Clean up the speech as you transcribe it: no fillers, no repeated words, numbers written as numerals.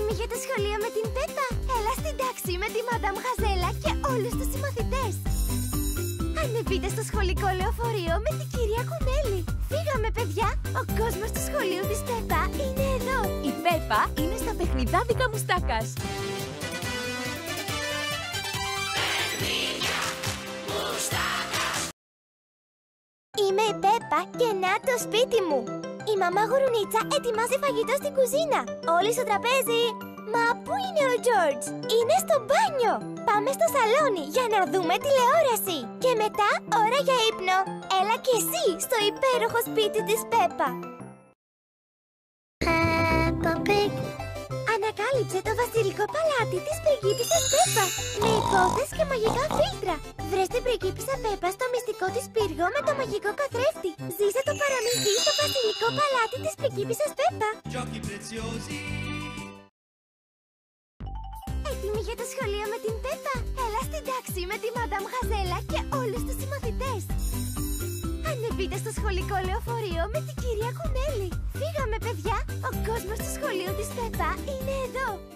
Έτοιμοι για το σχολείο με την Πέπα? Έλα στην τάξη με τη Μαντάμ Χαζέλα και όλους τους συμμαθητές. Ανεβείτε στο σχολικό λεωφορείο με την κυρία Κουνέλη. Φύγαμε, παιδιά! Ο κόσμος του σχολείου της Πέπα είναι εδώ. Η Πέπα είναι στα παιχνιδάδικα Μουστάκας. Παιχνίδια Μουστάκας. Είμαι η Πέπα και να το σπίτι μου. Η μαμά Γουρουνίτσα ετοιμάζει φαγητό στην κουζίνα. Όλοι στο τραπέζι. Μα πού είναι ο Τζόρτζ? Είναι στο μπάνιο. Πάμε στο σαλόνι για να δούμε τηλεόραση. Και μετά ώρα για ύπνο. Έλα και εσύ στο υπέροχο σπίτι της Πέπα. Ανακάλυψε το βασιλικό παλάτι της πριγκίπισσας Πέπα με εικόνες και μαγικά φίλτρα. Βρες την πριγκίπισσα Πέπα στο μυστικό της πύργο με το μαγικό καθρέφτη. Ζήσε το παραμύθι στο βασιλικό παλάτι της πριγκίπισσας Πέπα. Giochi preziosi. Έτοιμοι για το σχολείο με την Πέπα? Έλα στην τάξη με τη Μαντάμ Χαζέλα και όλους τους συμμαθητές. Ανεβείτε στο σχολικό λεωφορείο με την κυρία Κουνέλη. Φύγαμε, παιδιά! Ο κόσμος του σχολείου της Πέπα είναι εδώ.